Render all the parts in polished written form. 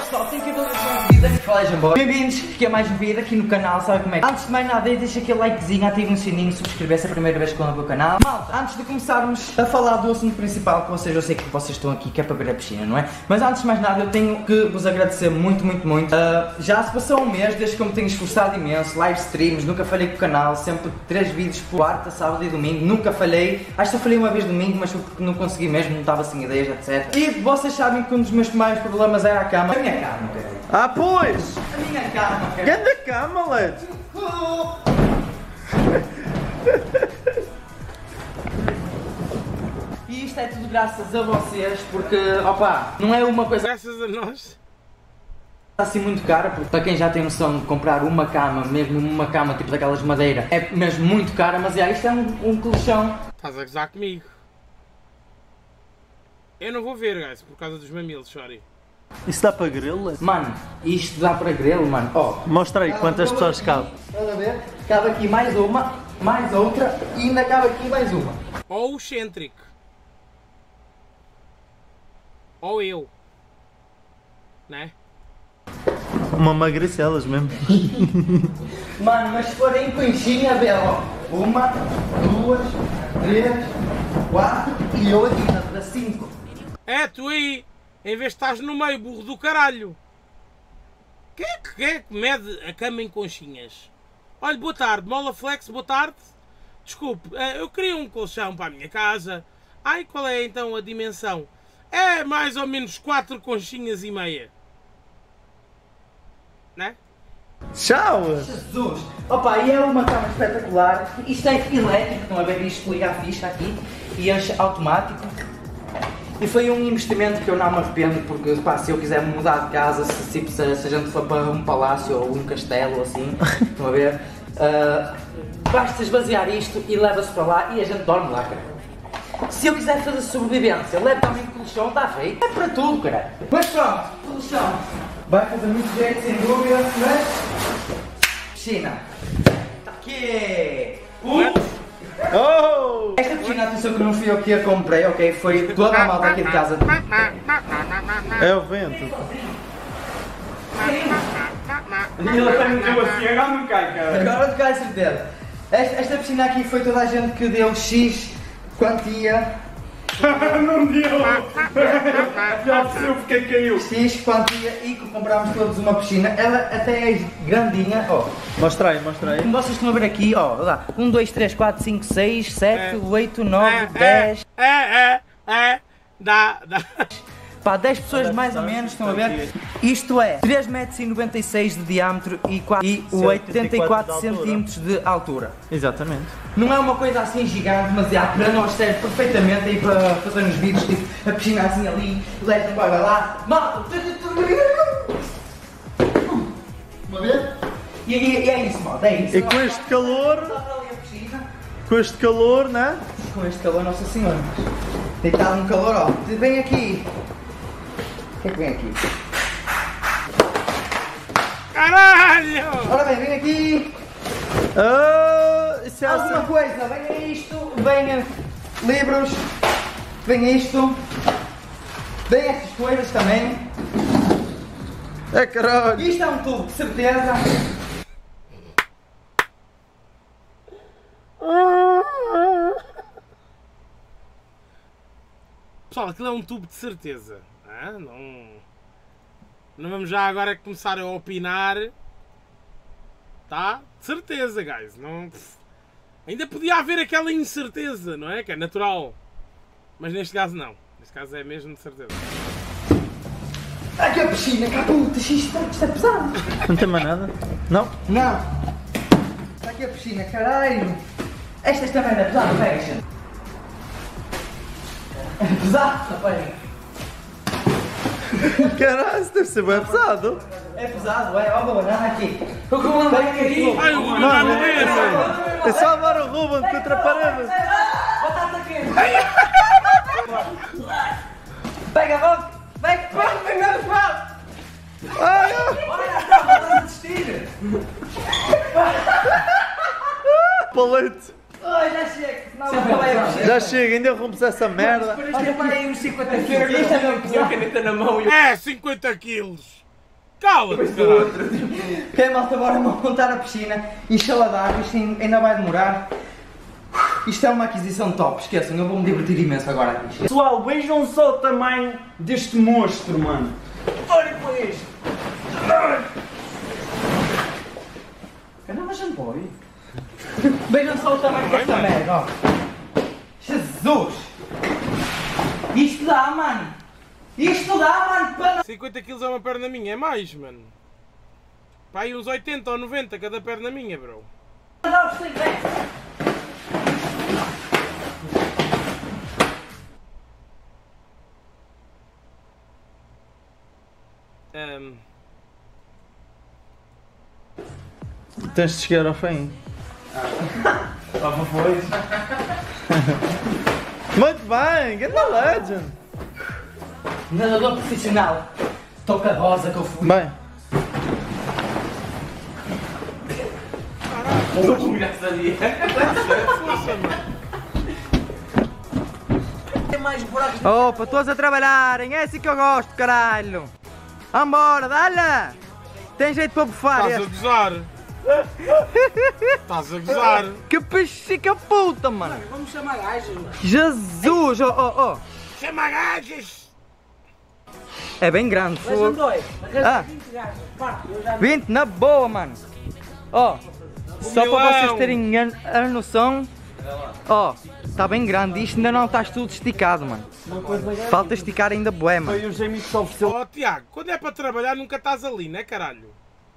pessoal, tenho que ir todos os vídeos aqui. Bem-vindos, que é mais um vídeo aqui no canal, sabe como é? Antes de mais nada, deixa aquele likezinho, ative o sininho, subscrever-se a primeira vez que estão no meu canal. Malta, antes de começarmos a falar do assunto principal, que vocês, eu sei que vocês estão aqui, que é para ver a piscina, não é? Mas antes de mais nada, eu tenho que vos agradecer muito. Já se passou um mês desde que eu me tenho esforçado imenso, live streams, nunca falhei com o canal, sempre 3 vídeos por quarta, sábado e domingo, nunca falhei. Acho que só falhei uma vez domingo, mas foi porque não consegui mesmo, não estava sem ideias, etc. E vocês sabem que um dos meus maiores problemas era a cama. A minha cama, cara. Ah, pois! A minha cama, cara. Ganda cama, Led! E isto é tudo graças a vocês, porque, opa, não é uma coisa Graças a nós. assim muito cara, porque para quem já tem noção de comprar uma cama, mesmo uma cama tipo daquelas de madeira, é mesmo muito cara, mas isto é um colchão. Estás a gozar comigo. Eu não vou ver, guys, por causa dos mamilos, sorry. Isso dá para grilo, Led? Mano, isto dá para grelo, mano. Ó, Mostra aí quantas pessoas cabem. estás a ver? Cabe aqui mais uma, mais outra e ainda cabe aqui mais uma. Ou o Centric. Ou eu. Né? Uma magricelas mesmo. Mano, mas se forem conchinha, vê ó. 1, 2, 3, 4 e eu aqui na 5. É, tu aí, em vez de estás no meio, burro do caralho. Quem é que mede a cama em conchinhas? Olha, boa tarde, Mola Flex, boa tarde. Desculpe, eu queria um colchão para a minha casa. Ai, qual é então a dimensão? É mais ou menos 4 conchinhas e meia. Né? Tchau! Jesus! Opa, e é uma cama espetacular. Isto é elétrico, estão a ver? Isto liga a ficha aqui e enche automático. E foi um investimento que eu não me arrependo, porque pá, se eu quiser mudar de casa, se a gente for para um palácio ou um castelo assim, estão a ver? Basta esvaziar isto e leva-se para lá e a gente dorme lá, cara. Se eu quiser fazer sobrevivência, levo também o colchão, está feito. É para tudo, cara. Mas pronto, colchão. Vai fazer muito jeito, sem dúvida, mas... Piscina. Aqui. Oh! Esta piscina, atenção que não fui eu que a comprei, ok? Foi toda a malta aqui de casa. É o vento. E ele até meteu assim, agora não cai, cara. Agora não cai, certeza. Esta piscina aqui foi toda a gente que deu X quantia. Não deu! Já percebeu porque é que caiu. X quantia e comprámos todos uma piscina. Ela até é grandinha, ó. Mostra aí, mostra aí. Como vocês estão a ver aqui, ó, lá. 1, 2, 3, 4, 5, 6, 7, 8, 9, 10. Dá. Pá, 10 pessoas mais ou menos, estão a ver? Isto é 3,96 m de diâmetro e 84 cm de altura. Exatamente. Não é uma coisa assim gigante, mas para nós serve perfeitamente aí para fazer uns vídeos, tipo a piscina assim ali, leva vai lá, malta! Vamos ver? E é isso, malta, é isso. E com este calor, né? Com este calor, Nossa Senhora. Está um calor, ó. Vem aqui. O que é que vem aqui? Caralho! Ora bem, vem aqui. Isso é Alguma coisa, vem isto, vem livros, vem isto, vem estas coisas também. É caralho! Isto é um tubo, de certeza. Pessoal, aquilo é um tubo de certeza. Não vamos já agora começar a opinar. Tá? De certeza, guys. Não... Ainda podia haver aquela incerteza, não é? Que é natural. Mas neste caso não. Neste caso é mesmo de certeza. Aqui a piscina, cá puta, isto é pesado. Não tem mais nada? Não? Não. Está aqui a piscina, caralho. Estas também é pesado, pega, gente. É pesado, pega. Caralho, isso deve ser bem pesado. É pesado, é. Ó, a banana aqui. O Ruben vai cair. Ai, o Ruben vai morrer, velho. É só levar o Ruben contra a parede. Batata aqui. Pega, vamos. Pega, vamos. Ai, Olha, vamos desistir. palete. Ai, já chega. Não, vai a piscina. Já chega, ainda rompes essa merda. Olha, para aí uns 50 quilos. Isto é mesmo pesado. Caneta na mão e É 50 quilos. Cala-te, caralho. Ok, malta, bora montar a piscina, enchê-la de água, isto ainda vai demorar. Isto é uma aquisição top, esqueçam, eu vou me divertir imenso agora aqui. Pessoal, vejam só o tamanho deste monstro, mano. Olhem para isto. Não, mas não pode. Vejam só o tamanho desta merda, ó. Jesus! Isto dá, mano! Isto dá, mano, para... 50 kg é uma perna minha, é mais, mano. Pá, aí uns 80 ou 90 cada perna minha, bro. Não, sem pressa. Tens de chegar ao fim. Estava pois. Muito bem, grande legend. Nadador profissional. Toca rosa que eu fui. Bem, Já sabia. Força, mano. Tem mais buracos. opa, todos a trabalharem, é assim que eu gosto, caralho. Vambora, dá-lhe. Tem jeito para bufar Estás a este. gozar. Estás a gozar. Que pichica puta, mano. Vamos chamar gajos, mano. Jesus, oh. Chama gajas. É bem grande, Mas fogo. dois. Ah. 20 gajos. Parte, eu já 20 na boa, mano. Ó, só milão. para vocês terem a noção. Ó, está bem grande. Isto ainda não está tudo esticado, mano. Falta esticar ainda bué, mano. Foi o Jamie que se ofereceu. Oh, Tiago, quando é para trabalhar nunca estás ali, né, caralho?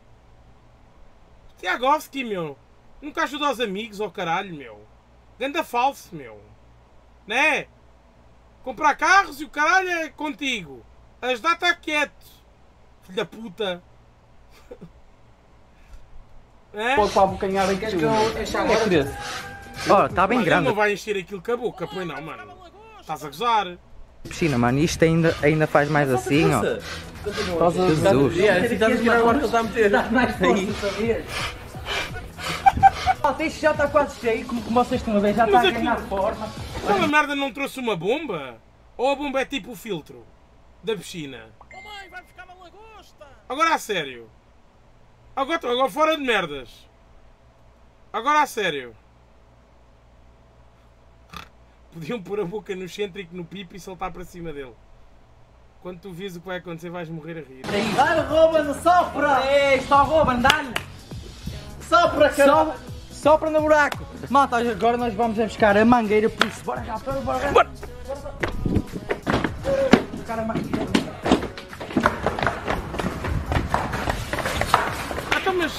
Tiagovski, meu. Nunca ajuda os amigos, oh caralho, meu. Ganda falso, meu. Né? Comprar carros e o caralho é contigo. Ajudar está quieto. Filho da puta. É? Pode para abocanhar em queres que eu enche agora? Ó, está bem Mano, ele grande não vai encher aquilo com a boca, pois não, mano. Estás a gozar. a piscina, mano. Isto ainda faz mais assim, ó. Jesus. Estás a tirar agora que ele está a meter. Dá mais força, sabias? Isto já está quase cheio, como vocês estão a ver, já Mas está a aquilo- ganhar forma. Aquela merda não trouxe uma bomba? Ou a bomba é tipo o filtro da piscina? Oh mãe, vai buscar uma lagosta! Agora a sério. Agora fora de merdas. Agora a sério. Podiam pôr a boca no cêntrico, no pipo e saltar para cima dele. Quando tu vês o que vai acontecer, vais morrer a rir. Dá-lhe, Ruben, sopra! Ei, só Ruben, dá-lhe! Sopra, cara! Sopra no buraco! Malta, agora nós vamos a buscar a mangueira, por isso, bora já, bora! Buscar a mangueira. Então, mas...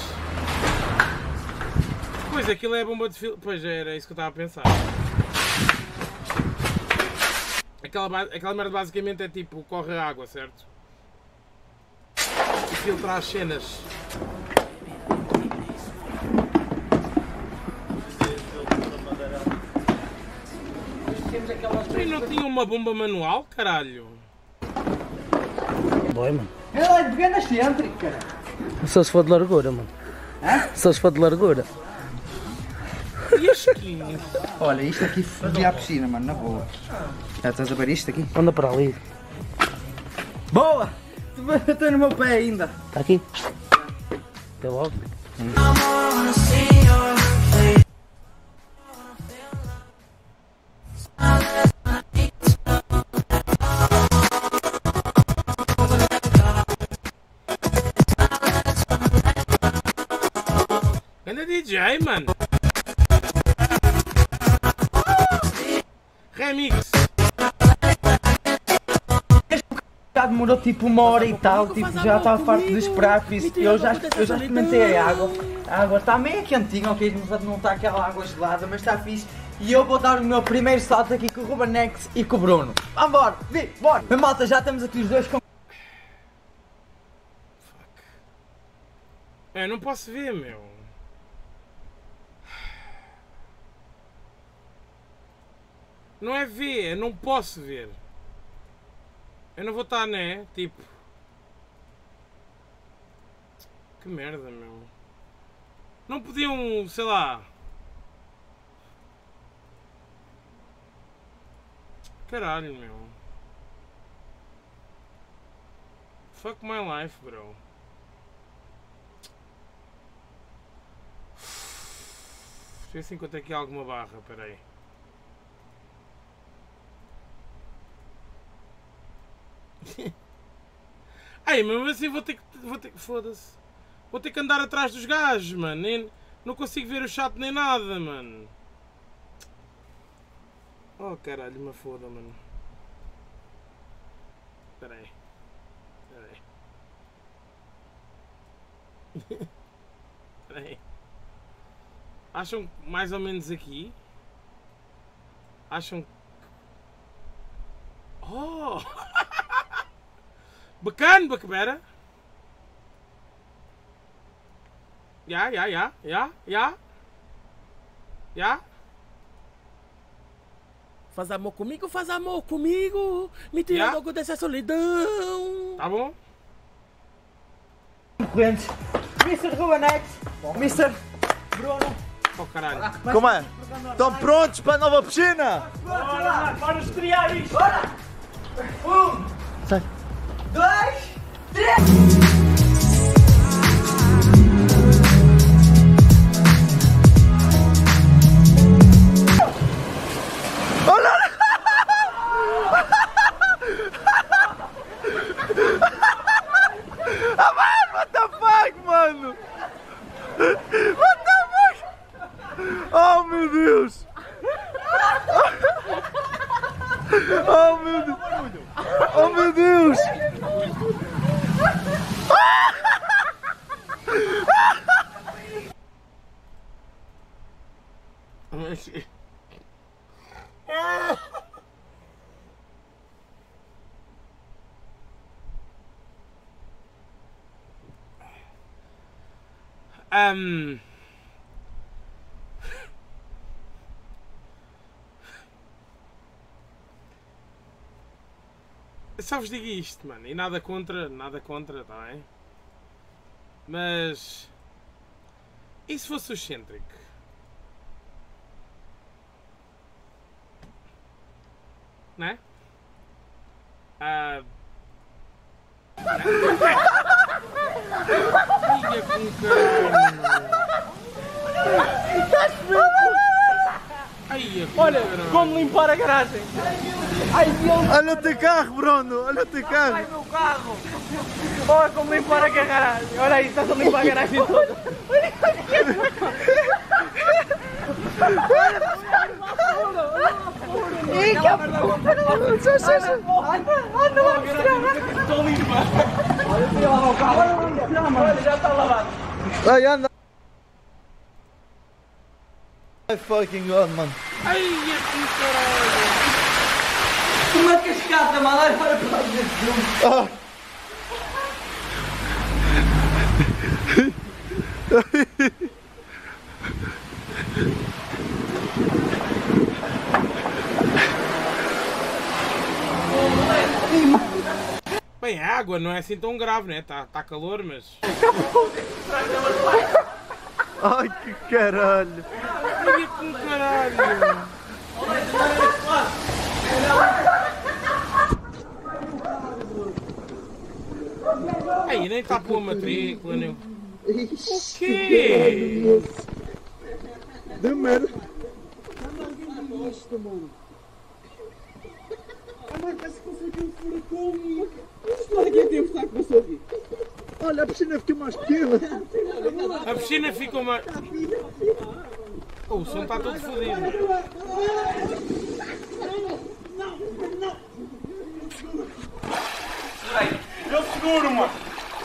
Pois, aquilo é a bomba de filtro. Pois, era isso que eu estava a pensar. Aquela merda basicamente é tipo, corre a água, certo? E filtra as cenas. E não tinha uma bomba manual, caralho? Dói, mano. Ela é de pequena cêntrica, cara. Só se for de largura, mano. Só se for de largura. E a skin? Olha, isto aqui fodia a piscina, mano, na boa. Já estás a ver isto aqui? Anda para ali. Boa! Estou no meu pé ainda. Está aqui. Até logo. Anda DJ, mano. Remix. Já demorou tipo 1 hora e tal, tipo, já estava farto de esperar, por isso eu já experimentei a água está meio quentinha, ok, não está aquela água gelada, mas está fixe. E eu vou dar o meu primeiro salto aqui com o Ruben Nex e com o Bruno. Vambora, bora! Mas malta, já estamos aqui os dois com... É, não posso ver, meu. Não é ver, é não posso ver. Eu não vou estar, né? Tipo. Que merda, meu. Não podiam, sei lá. Caralho, meu. Fuck my life, bro. ver se encontro aqui alguma barra, peraí. Ai, mesmo assim vou ter que foda-se. Vou ter que andar atrás dos gajos, mano. Não consigo ver o chat nem nada, mano. Oh, caralho, me foda, mano. Peraí. Peraí. Acham mais ou menos aqui? Acham... Oh! Bacana, pera. Já. Faz amor comigo, me tira logo dessa solidão. Tá bom? Concorrentes, Mr. Rubanex, Mr. Bruno. Oh, caralho. Como é? Estão prontos para a nova piscina? Bora estrear isto! Bora! 1, Sai. 2, 3! What the fuck, mano? What the fuck? Oh meu Deus! Oh meu Deus! Oh meu Deus! Eu só vos digo isto, mano, e nada contra, tá bem? Mas... E se fosse o Centric? Né? Filha com caralho! Olha, como limpar a garagem. Olha o teu carro, Bruno! Olha o teu carro! Ai, meu carro. Olha como limpar a garagem. Olha aí, estás a limpar a garagem toda. Ih, que anda lá mostrar! Olha, fui lavar o carro! Olha, já está lavado! Ai, anda! My fucking god, mano! Ai, que caralho! Uma cascata, mano! Olha para fazer filme! Bem, a água não é assim tão grave, né? Tá calor, mas... Ai, que caralho! Ai, que caralho! Aí, nem tá com a matrícula, nem... O quê? Deu merda! Olha, a piscina ficou mais pequena! A piscina ficou mais... Oh, o som está todo fodido. Eu seguro, mano!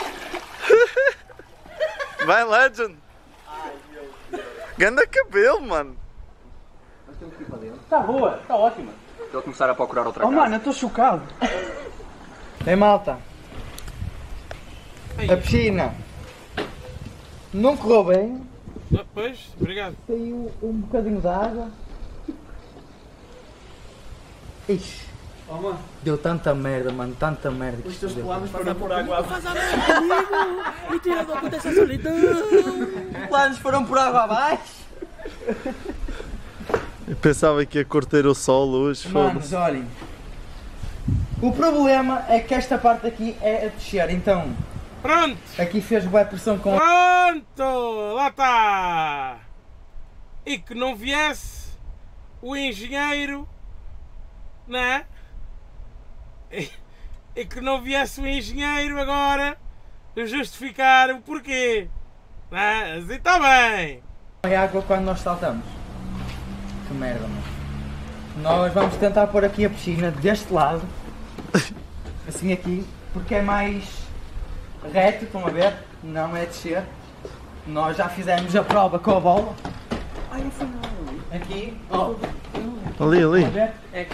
Vai, Legend! Ganda cabelo, mano! Está boa, está ótima! Estou a começar a procurar outra Oh casa. mano, eu estou chocado! Tem malta! A piscina não correu bem, Pois, obrigado. saiu um bocadinho de água. Ixi, deu tanta merda, mano, tanta merda que isto deu. Foram por água Faz amor comigo, me tira logo dessa solidão. Os planos foram por água abaixo. Eu pensava que ia cortar o sol hoje, Manos, foda-se. olhem. O problema é que esta parte aqui é a descer, então Pronto! aqui fez boa pressão com... Pronto! Lá está! e que não viesse o engenheiro, não é? E que não viesse o engenheiro agora justificar o porquê. Mas está bem. É água quando nós saltamos. Que merda, mano. Nós vamos tentar pôr aqui a piscina deste lado. Assim aqui, porque é mais reto, estão a ver? Não é descer. Nós já fizemos a prova com a bola. Ai, não foi não. Aqui, ó. Ali, ali. Estão a ver? É.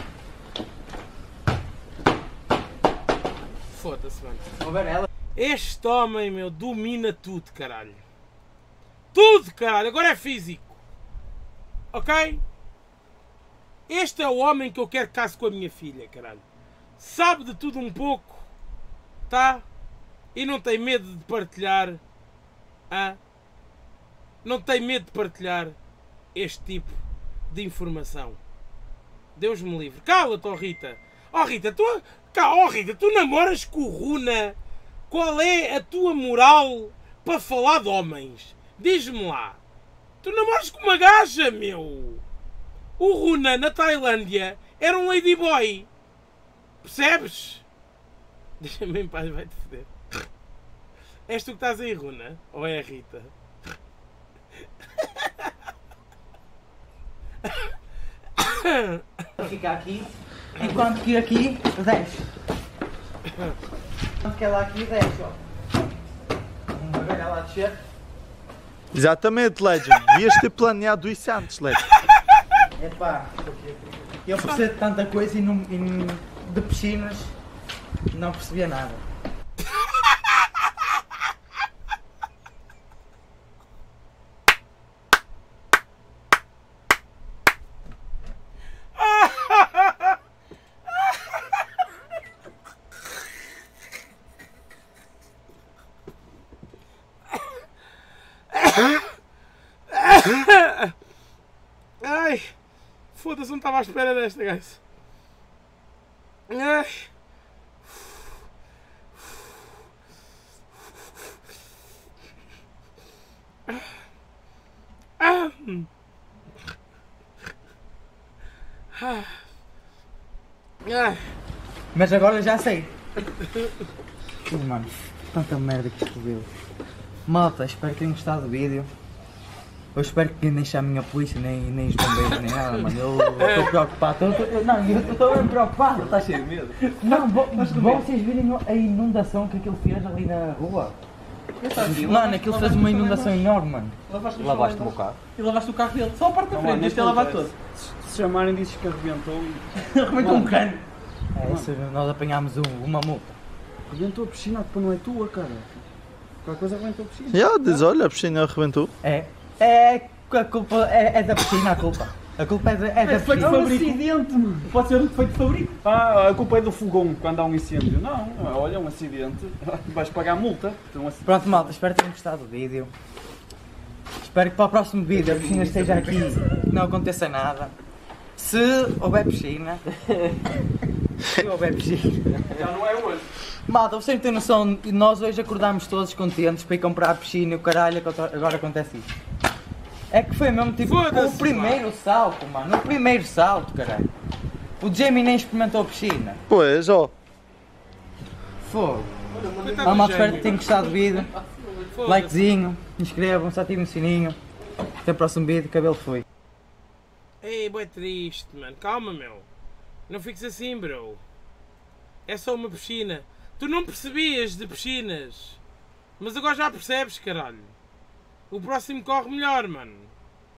Foda-se, mano. Estão a ver ela? Este homem, meu, domina tudo, caralho. Tudo, caralho. Agora é físico. Ok? Este é o homem que eu quero que case com a minha filha, caralho. Sabe de tudo um pouco, tá? E não tem medo de partilhar, não tem medo de partilhar este tipo de informação. Deus me livre. Cala-te, oh Rita. Oh Rita, tu namoras com o Runa. Qual é a tua moral para falar de homens? Diz-me lá. Tu namoras com uma gaja, meu. O Runa, na Tailândia, era um ladyboy. Percebes? Deixa-me em paz, vai-te foder. És tu que estás aí, Runa? Ou é a Rita? Fica aqui, enquanto que aqui desce. Enquanto que ela aqui desce, ó. Vamos ver ela a descer. Exatamente, Legend. Devias ter planeado isso antes, Legend. Epá, eu percebo de tanta coisa e de piscinas não percebia nada. Ai, foda-se, não estava à espera desta, guys. Ai. Mas agora já sei. Mano, tanta merda que isto deu. Malta, espero que tenham gostado do vídeo. Eu espero que nem chame a polícia, nem os bombeiros, nem nada, mano. Eu estou preocupado. Eu estou bem preocupado. Estás cheio de medo? Não, vocês virem a inundação que aquilo fez ali na rua. Mano, aquilo fez uma inundação enorme, mano. Lavaste o meu carro. E lavaste o carro dele. Só a parte da frente, este é lavar todo. Se chamarem, dizes que arrebentou e. Arrebentou um cano. É isso, nós apanhámos uma multa. Arrebentou a piscina, a culpa não é tua, cara. Qualquer coisa arrebentou a piscina. Já, diz, olha, a piscina arrebentou. A culpa é da piscina, a culpa. A culpa é da Foi de piscina. fabrico. Pode ser um defeito de fabrico. Ah, a culpa é do fogão quando há um incêndio. Não, olha, um acidente. Vais pagar multa. Então, Pronto, malta, espero que tenham gostado do vídeo. Espero que para o próximo vídeo a piscina esteja aqui, que não aconteça nada. Se houver piscina. Se houver piscina. já não é hoje. Malta, vocês têm noção, nós hoje acordámos todos contentes para ir comprar a piscina e o caralho, agora acontece isso. É que foi mesmo tipo o primeiro salto, mano. O primeiro salto, caralho. O Jamie nem experimentou a piscina. Pois, ó. Fogo. Malta, espero que tenham gostado do vídeo. Likezinho, inscrevam-se, ativem o sininho. Até o próximo vídeo, cabelo foi. Ei, bué triste, mano. Calma, meu. Não fiques assim, bro. É só uma piscina. Tu não percebias de piscinas. Mas agora já percebes, caralho. O próximo corre melhor, mano.